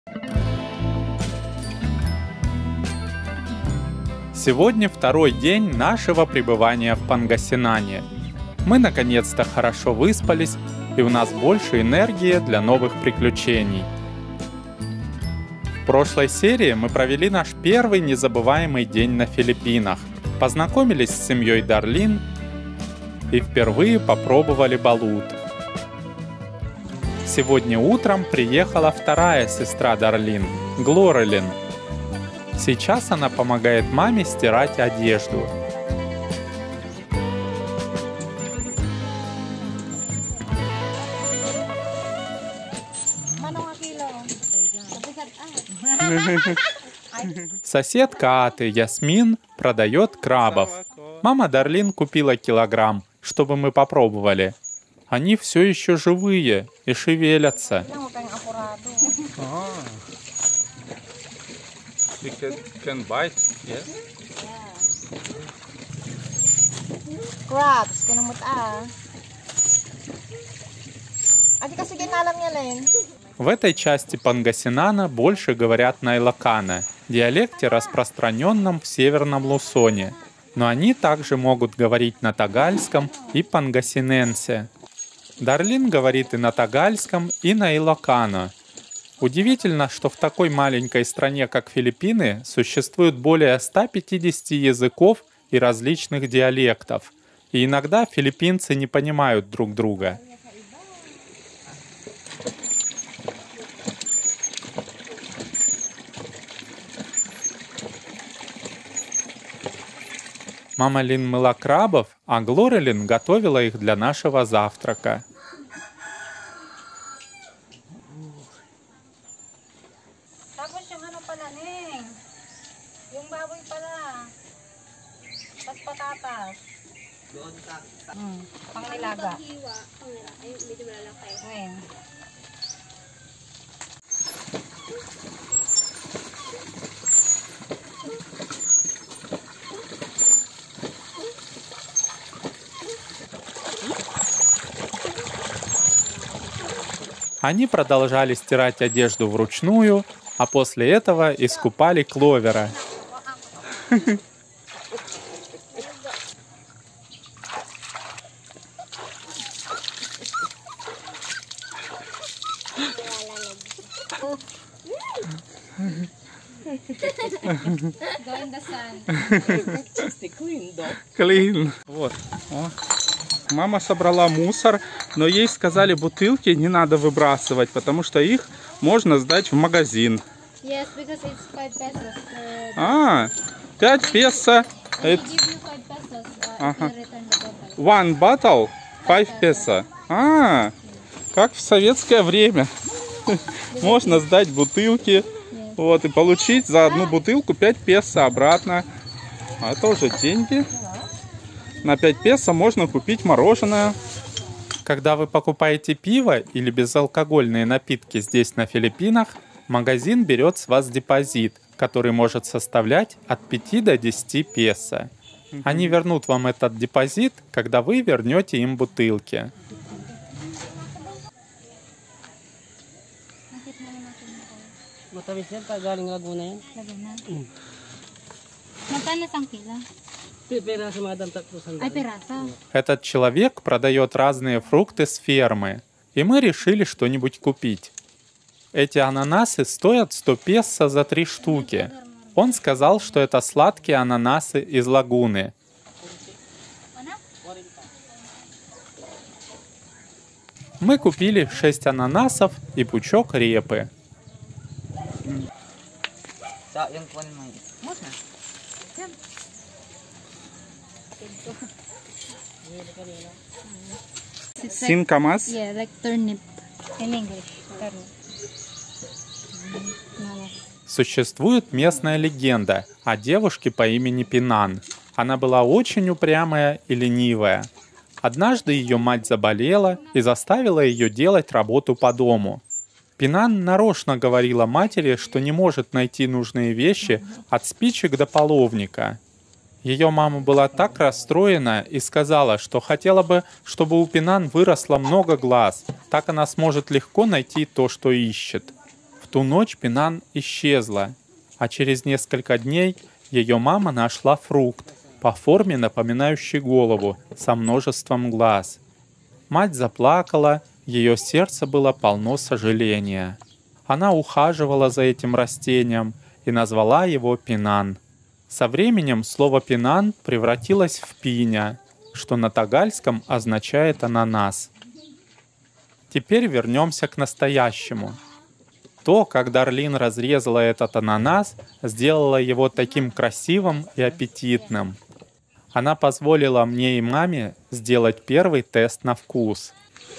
Сегодня второй день нашего пребывания в Пангасинане. Мы наконец-то хорошо выспались, и у нас больше энергии для новых приключений. В прошлой серии мы провели наш первый незабываемый день на Филиппинах, познакомились с семьей Дарлин и впервые попробовали балут. Сегодня утром приехала вторая сестра Дарлин, Глорелин. Сейчас она помогает маме стирать одежду. Соседка Аты, Ясмин, продает крабов. Мама Дарлин купила килограмм, чтобы мы попробовали. Они все еще живые и шевелятся. Can bite, yes? Crabs, kinamot kasi ginalam niya Len. В этой части Пангасинана больше говорят на Илокано, диалекте, распространенном в Северном Лусоне. Но они также могут говорить на тагальском и пангасиненсе. Дарлин говорит и на тагальском, и на Илокано. Удивительно, что в такой маленькой стране, как Филиппины, существует более 150 языков и различных диалектов. И иногда филиппинцы не понимают друг друга. Мама Лин мыла крабов, а Глорелин готовила их для нашего завтрака. Panglilaga. Они продолжали стирать одежду вручную, а после этого искупали Кловера. Клин. Вот. О. Мама собрала мусор, но ей сказали, бутылки не надо выбрасывать, потому что их можно сдать в магазин. Yes, because it's 5 pesos. 5 песо. Give you 5 pesos if you return the bottle. One bottle, 5 песо. Как в советское время. Можно сдать бутылки, вот, и получить за одну бутылку 5 песо обратно. А это уже деньги. На 5 песо можно купить мороженое. Когда вы покупаете пиво или безалкогольные напитки здесь на Филиппинах, магазин берет с вас депозит, который может составлять от 5 до 10 песо. Они вернут вам этот депозит, когда вы вернете им бутылки. Matamis yan, galing Laguna yan. Laguna. Magkano isang kilo? Peraso, madam, 300. Ay, peraso. Этот человек продает разные фрукты с фермы, и мы решили что-нибудь купить. Эти ананасы стоят 100 песо за 3 штуки. Он сказал, что это сладкие ананасы из лагуны. Мы купили 6 ананасов и пучок репы. Синкамас? Yeah, like turnip in English. Turnip. Существует местная легенда о девушке по имени Пинан. Она была очень упрямая и ленивая. Однажды ее мать заболела и заставила ее делать работу по дому. Пинан нарочно говорила матери, что не может найти нужные вещи от спичек до половника. Ее мама была так расстроена и сказала, что хотела бы, чтобы у Пинан выросло много глаз, так она сможет легко найти то, что ищет. В ту ночь Пинан исчезла, а через несколько дней ее мама нашла фрукт, по форме напоминающий голову, со множеством глаз. Мать заплакала, ее сердце было полно сожаления. Она ухаживала за этим растением и назвала его Пинан. Со временем слово «пинан» превратилось в «пиня», что на тагальском означает «ананас». Теперь вернемся к настоящему. То, как Дарлин разрезала этот ананас, сделало его таким красивым и аппетитным. Она позволила мне и маме сделать первый тест на вкус.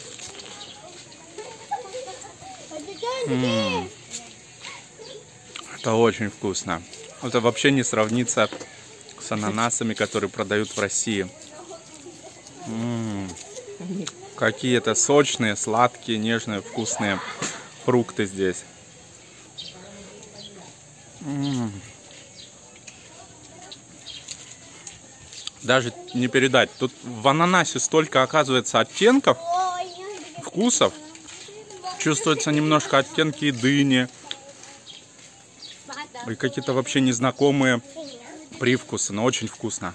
Это очень вкусно. Это вообще не сравнится с ананасами, которые продают в России. Какие-то сочные, сладкие, нежные, вкусные фрукты здесь. Даже не передать. Тут в ананасе столько, оказывается, оттенков, вкусов. Чувствуется немножко оттенки и дыни. И какие-то вообще незнакомые привкусы, но очень вкусно.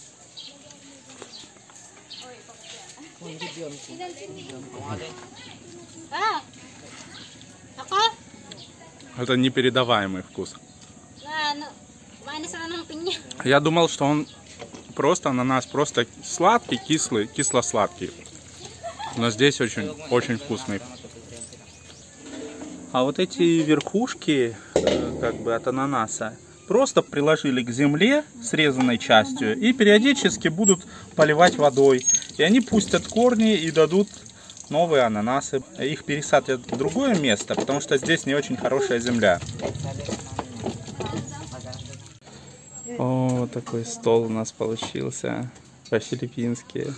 Это непередаваемый вкус. Я думал, что он просто ананас, просто сладкий, кислый, кисло-сладкий. Но здесь очень вкусный. А вот эти верхушки, как бы от ананаса, просто приложили к земле срезанной частью и периодически будут поливать водой. И они пустят корни и дадут новые ананасы. Их пересадят в другое место, потому что здесь не очень хорошая земля. О, такой стол у нас получился по-филиппински.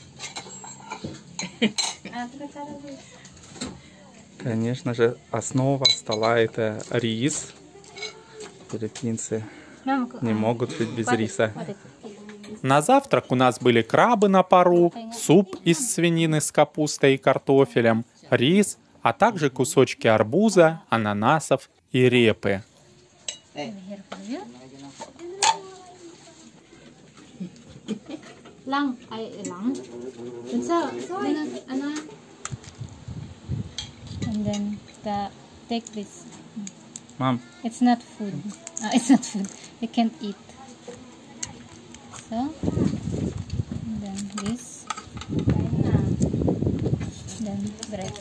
Конечно же, основа стола — это рис. Филиппинцы не могут жить без риса. На завтрак у нас были крабы на пару, суп из свинины с капустой и картофелем, рис, а также кусочки арбуза, ананасов и репы. Lang, lang. And then take this. Mom. It's not food. It's not food. You can't eat. So, and then this. Then bread.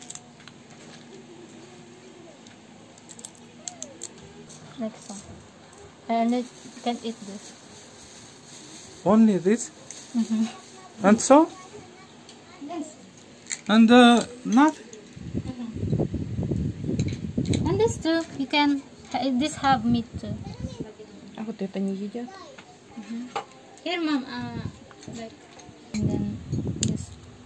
Like so. And you can eat this. Only this? And so? Yes. And nothing? And this too. You can. This have meat too. А вот это не едят? Here, mom. Like. And then this.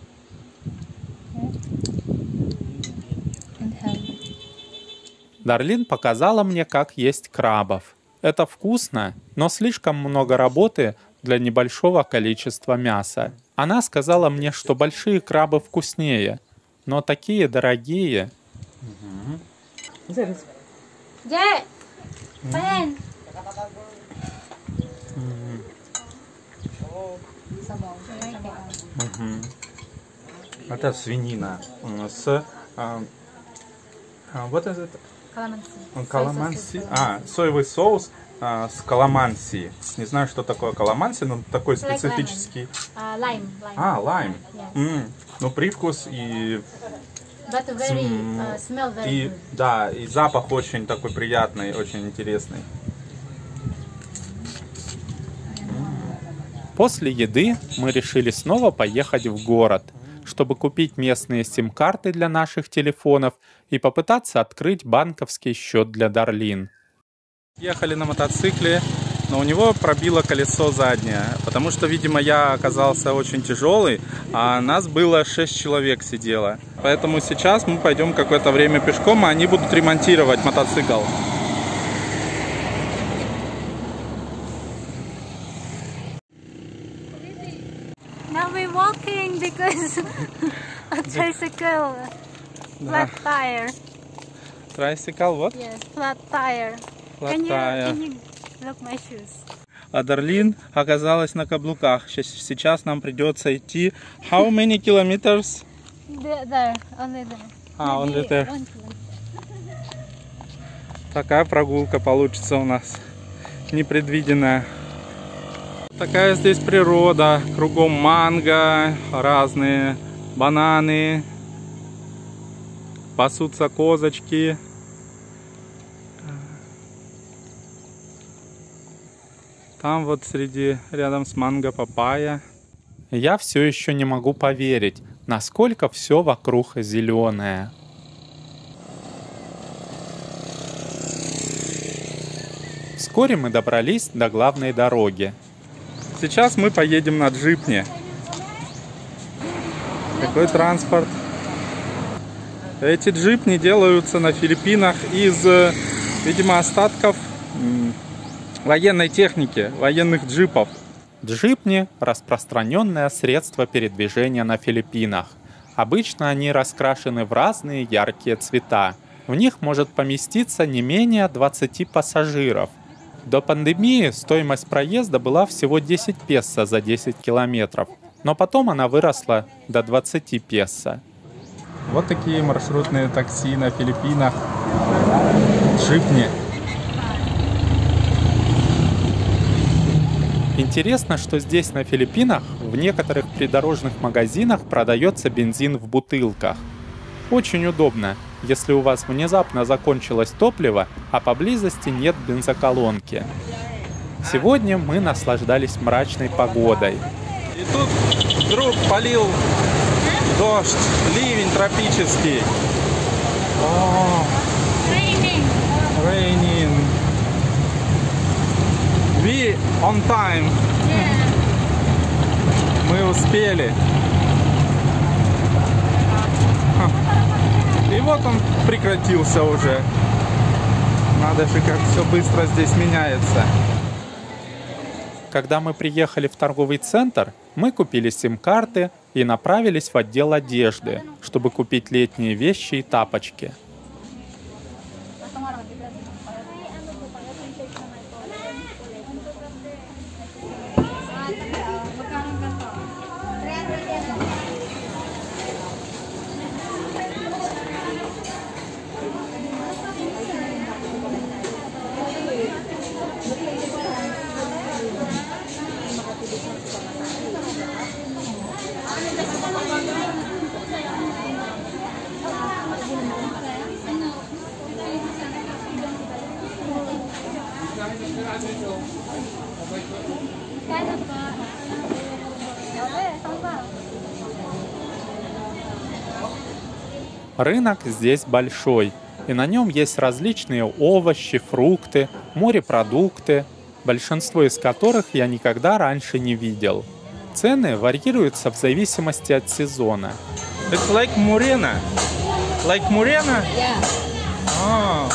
And have. Дарлин показала мне, как есть крабов. Это вкусно, но слишком много работы для небольшого количества мяса. Она сказала мне, что большие крабы вкуснее, но такие дорогие. Зараз. Yeah. Pen. Это свинина с вот это каламанси. Соевый соус с каламанси. Не знаю, что такое каламанси, но такой специфический. Lime. Лайм. Yes. Ну, привкус и But very smell very и good. да, и запах очень такой приятный, очень интересный. После еды мы решили снова поехать в город, чтобы купить местные сим-карты для наших телефонов и попытаться открыть банковский счет для Дарлин. Ехали на мотоцикле, но у него пробило колесо заднее, потому что, видимо, я оказался очень тяжелый, а нас было 6 человек сидело. Поэтому сейчас мы пойдем какое-то время пешком, а они будут ремонтировать мотоцикл. Now we're walking because a tricycle flat tire. Tricycle, вот. Yes, flat tire. Flat tire. Can you look my shoes? А Дарлин оказалась на каблуках. Сейчас нам придется идти. How many kilometers? There, only there. Only Maybe there. 1 kilometer. Такая прогулка получится у нас. Непредвиденная. Такая здесь природа. Кругом манго, разные бананы. Пасутся козочки. Там вот рядом с манго папайя. Я все еще не могу поверить, насколько все вокруг зеленое. Вскоре мы добрались до главной дороги. Сейчас мы поедем на джипне. Какой транспорт? Эти джипни делаются на Филиппинах из, видимо, остатков военной техники, военных джипов. Джипни – распространенное средство передвижения на Филиппинах. Обычно они раскрашены в разные яркие цвета. В них может поместиться не менее 20 пассажиров. До пандемии стоимость проезда была всего 10 песо за 10 километров, но потом она выросла до 20 песо. Вот такие маршрутные такси на Филиппинах. Джипни. Интересно, что здесь на Филиппинах в некоторых придорожных магазинах продается бензин в бутылках. Очень удобно, если у вас внезапно закончилось топливо, а поблизости нет бензоколонки. Сегодня мы наслаждались мрачной погодой. И тут вдруг полил дождь, ливень тропический. Raining. We on time. Мы успели. И вот он прекратился уже. Надо же, как все быстро здесь меняется. Когда мы приехали в торговый центр, мы купили сим-карты и направились в отдел одежды, чтобы купить летние вещи и тапочки. Рынок здесь большой, и на нем есть различные овощи, фрукты, морепродукты, большинство из которых я никогда раньше не видел. Цены варьируются в зависимости от сезона. It's like Morena. Like Morena? Yeah. Oh.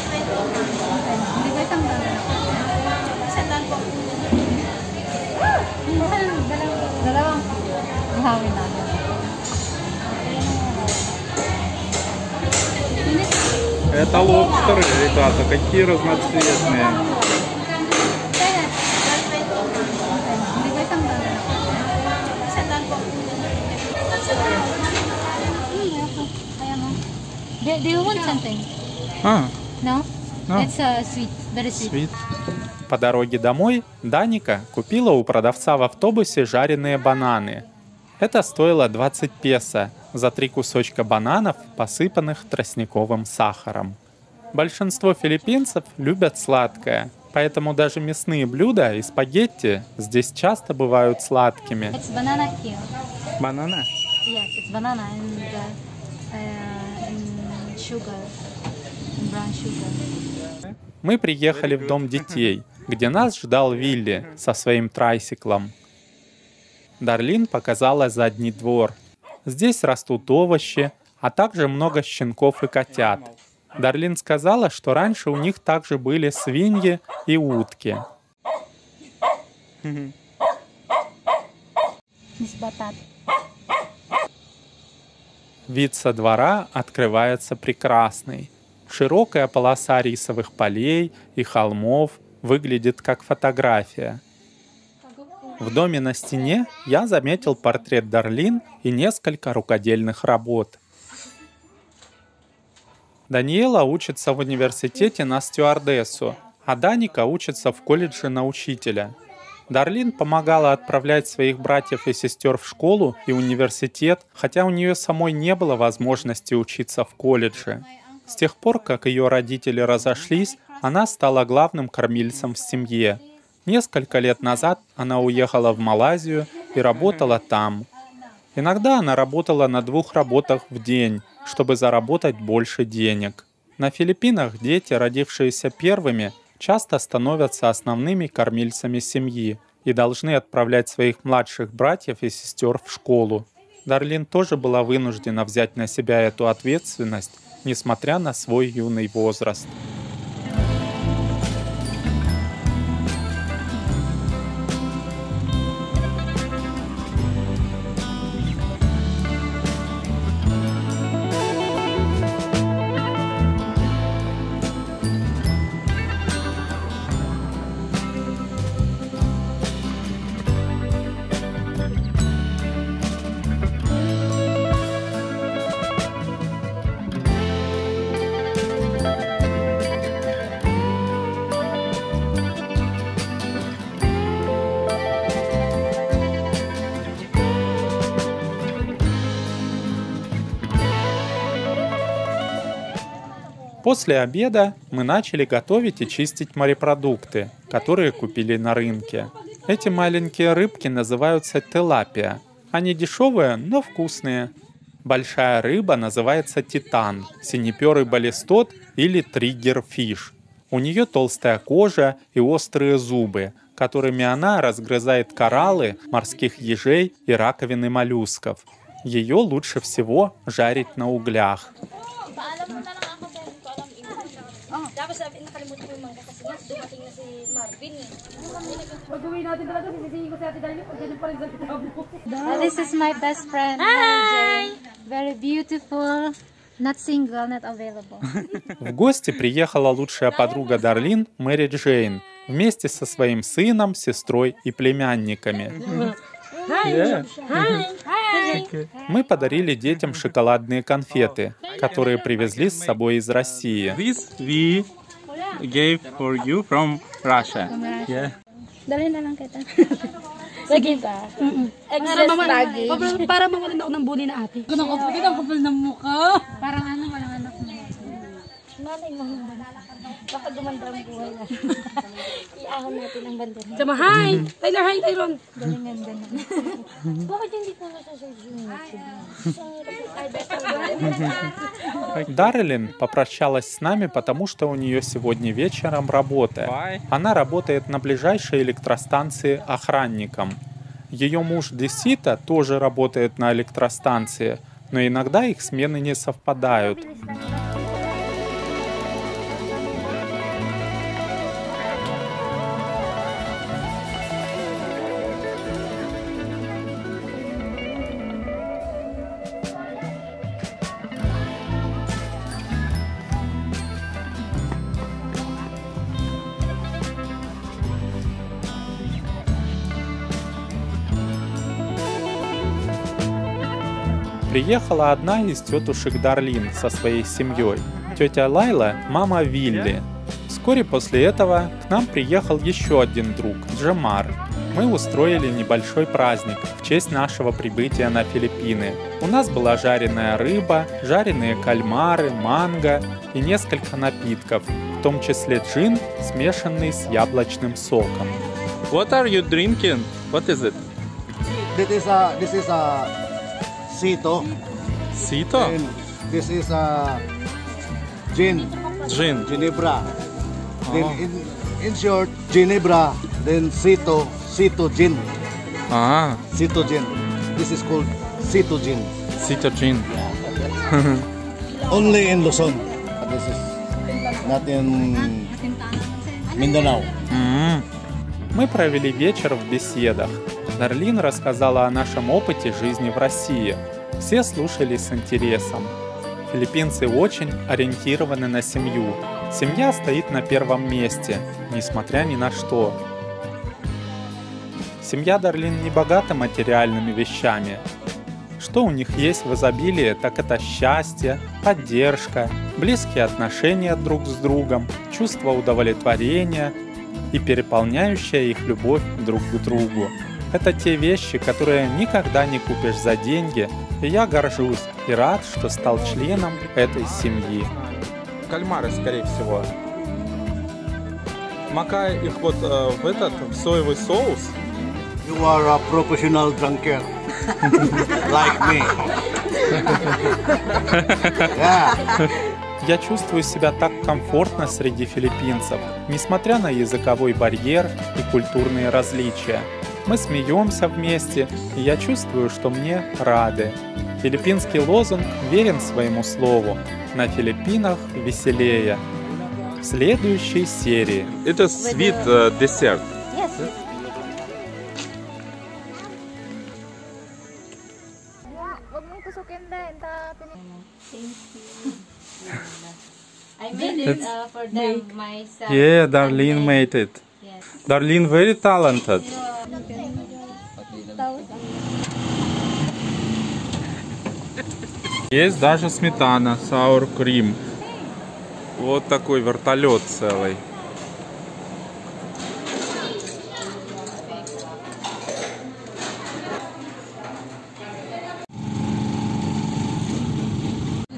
Dalawang hawin natin. Это лобстеры, ребята, какие разноцветные. Do you want something? No? No. It's sweet, very sweet. По дороге домой Даника купила у продавца в автобусе жареные бананы. Это стоило 20 песо за 3 кусочка бананов, посыпанных тростниковым сахаром. Большинство филиппинцев любят сладкое, поэтому даже мясные блюда и спагетти здесь часто бывают сладкими. It's banana here. Банана? Yes, it's banana and sugar, and brown sugar. Мы приехали в дом детей, где нас ждал Вилли со своим трайциклом. Дарлин показала задний двор. Здесь растут овощи, а также много щенков и котят. Дарлин сказала, что раньше у них также были свиньи и утки. Вид со двора открывается прекрасный. Широкая полоса рисовых полей и холмов выглядит как фотография. В доме на стене я заметил портрет Дарлин и несколько рукодельных работ. Даниэла учится в университете на стюардессу, а Даника учится в колледже на учителя. Дарлин помогала отправлять своих братьев и сестер в школу и университет, хотя у нее самой не было возможности учиться в колледже. С тех пор, как ее родители разошлись, она стала главным кормильцем в семье. Несколько лет назад она уехала в Малайзию и работала там. Иногда она работала на 2 работах в день, чтобы заработать больше денег. На Филиппинах дети, родившиеся первыми, часто становятся основными кормильцами семьи и должны отправлять своих младших братьев и сестер в школу. Дарлин тоже была вынуждена взять на себя эту ответственность, несмотря на свой юный возраст. После обеда мы начали готовить и чистить морепродукты, которые купили на рынке. Эти маленькие рыбки называются тилапия. Они дешевые, но вкусные. Большая рыба называется титан, синеперый баллистот или триггерфиш. У нее толстая кожа и острые зубы, которыми она разгрызает кораллы, морских ежей и раковины моллюсков. Ее лучше всего жарить на углях. Tapos sabi, nakalimutan ko yung mangga kasi nga dumating na si Marvin eh. Pag-uwi natin talaga, sisisihin ko si Ate Darlene pag ganun pa rin sa kitabo. This is my best friend. Hi! Very beautiful. Not single, not available. В гости приехала лучшая подруга Дарлин, Мэри Джейн, вместе со своим сыном, сестрой и племянниками. Мы подарили детям шоколадные конфеты, которые привезли с собой из России. This we gave for you from Russia. Yeah. Dalhin na lang kita. Sige ta. Excess lagi. Para mawalan ako ng bully na ate. Ang kapal ng mukha. Parang walang anak mo. Malay mo. Baka gumanda ang buhay na. Iahon natin ang bandera. Sama, hi! Tyler, hi, Tyron! Galingan. Bakit hindi ko nasasabihin? Дарлин попрощалась с нами, потому что у нее сегодня вечером работа. Она работает на ближайшей электростанции охранником. Ее муж Десита тоже работает на электростанции, но иногда их смены не совпадают. Приехала одна из тетушек Дарлин со своей семьей. Тетя Лайла – мама Вилли. Вскоре после этого к нам приехал еще один друг – Джемар. Мы устроили небольшой праздник в честь нашего прибытия на Филиппины. У нас была жареная рыба, жареные кальмары, манго и несколько напитков, в том числе джин, смешанный с яблочным соком. What are you drinking? What is it? This is a Sito. Sito? And this is a gin. Gin. Ginebra. Then in short, Ginebra, then Sito gin. Ah, Sito gin. This is called Sito gin. Sito gin. Only in Luzon. This is not in Mindanao. Мы провели вечер в беседах. Дарлин рассказала о нашем опыте жизни в России. Все слушали с интересом. филиппинцы очень ориентированы на семью. Семья стоит на первом месте, несмотря ни на что. Семья Дарлин не богата материальными вещами. Что у них есть в изобилии, так это счастье, поддержка, близкие отношения друг с другом, чувство удовлетворения и переполняющая их любовь друг к другу. Это те вещи, которые никогда не купишь за деньги, и я горжусь и рад, что стал членом этой семьи. Кальмары, скорее всего. Макая их вот в соевый соус. You are a professional drunkard. Like me. Yeah. Я чувствую себя так комфортно среди филиппинцев, несмотря на языковой барьер и культурные различия. Мы смеемся вместе, и я чувствую, что мне рады. Филиппинский лозунг верен своему слову. На Филиппинах веселее. В следующей серии. Это sweet dessert. Yes. Huwag mong tusukin din. I made it for them, my son. Yeah, Darlene made it. Yes. Darlene very talented. Есть даже сметана, sour cream. Вот такой вертолет целый.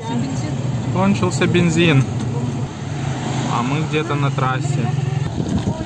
Кончился бензин, а мы где-то на трассе.